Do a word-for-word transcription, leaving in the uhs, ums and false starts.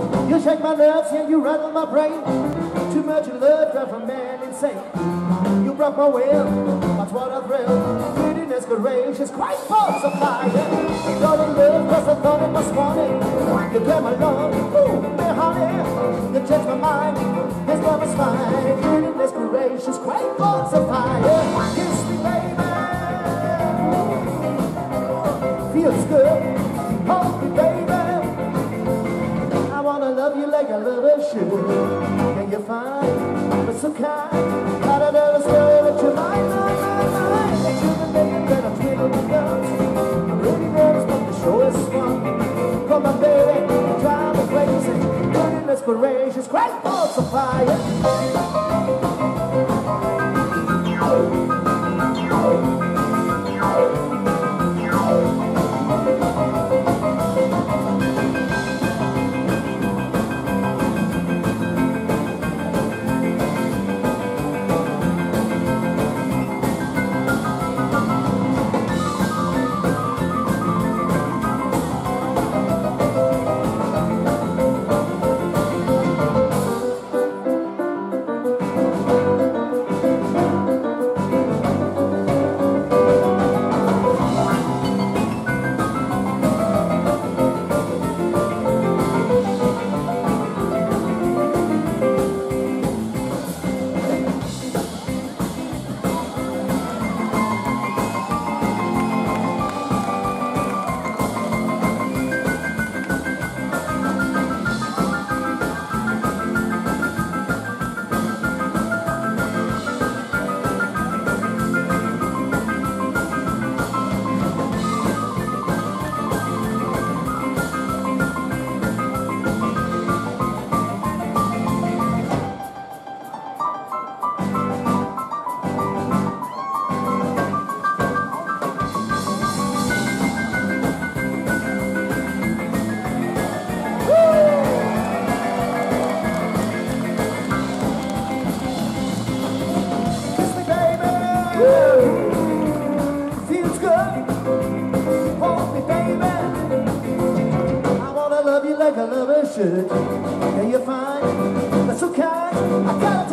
You shake my nerves and you rattle my brain. Too much love drives a man insane. You broke my will, that's what I thrill. Prettiness gracious, quite false of fire. You're in love cause I thought it was funny. You get my love, ooh, me honey. You change my mind, this love is fine. Prettiness gracious, quite false of fire. Kiss me baby, feels good, hold me baby. I wanna love you like I love a should. Can you find, but so kind. I don't know the story that you're mine, mine, mine, mine. You've been making better twiddle my thumbs. I'm really nervous, but the show is fun. Come on, baby, drive me crazy. Burning inspirations, great balls of fire. Feels good, hold me baby. I wanna love you like I love a should. Yeah, you're fine, that's so kind. I got